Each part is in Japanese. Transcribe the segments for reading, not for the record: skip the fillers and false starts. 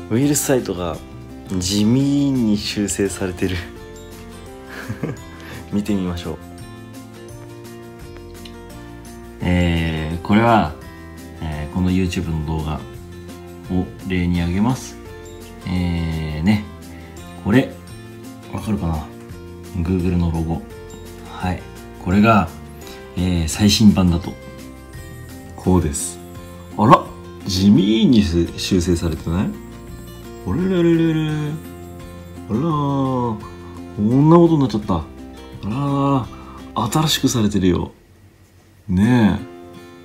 ウイルスサイトが地味に修正されてる見てみましょう。これは、この YouTube の動画を例に挙げます。ね、これわかるかな、 Google のロゴ。はい、これが、最新版だとこうです。あら、地味に修正されてない？あれれれれれ、あらー、こんなことになっちゃった。あらー、新しくされてるよねえ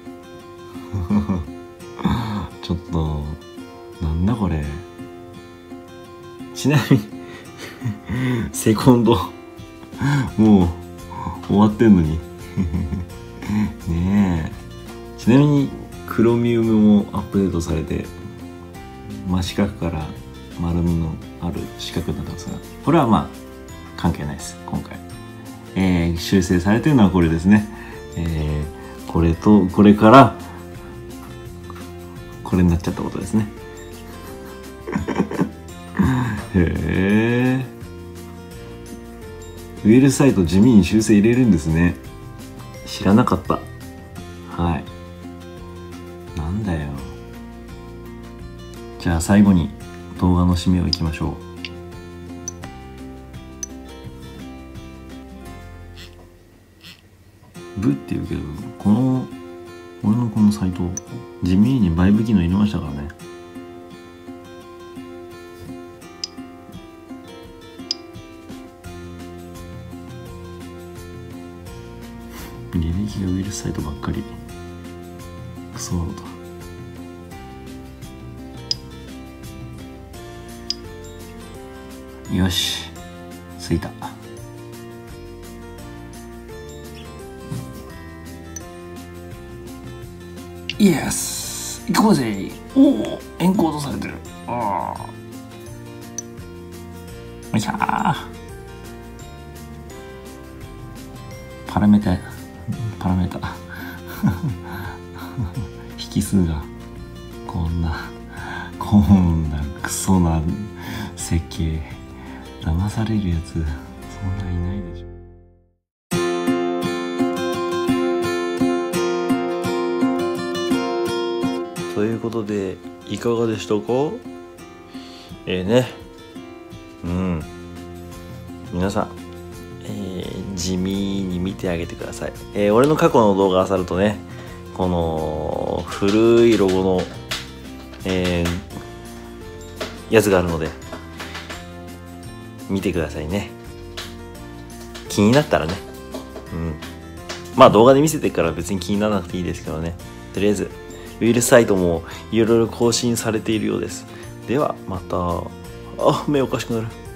ちょっとなんだこれ。ちなみにセコンドもう終わってんのにねえ。ちなみにクロミウムもアップデートされて真四角から丸みのある四角になってますが、これはまあ関係ないです。今回、修正されてるのはこれですね。これとこれからこれになっちゃったことですねへえ、ウイルスサイト地味に修正入れるんですね。知らなかった。はい、なんだよ。じゃあ最後に動画の締めをいきましょう。ブって言うけど、俺のこのサイト地味にバイブ機能入れましたからね。履歴がウイルスサイトばっかり。クソだ。よし、着いた。イエス、行こうぜ。おお、エンコードされてる。ああ、いやー、パラメータ引数がこんなクソな設計、騙されるやつそんないないでしょ。ということでいかがでしたか？ね、皆さん、地味に見てあげてください。俺の過去の動画あるとね、この古いロゴの、やつがあるので見てくださいね。気になったらね。まあ動画で見せてから別に気にならなくていいですけどね。とりあえずウイルスサイトもいろいろ更新されているようです。ではまた。目おかしくなる。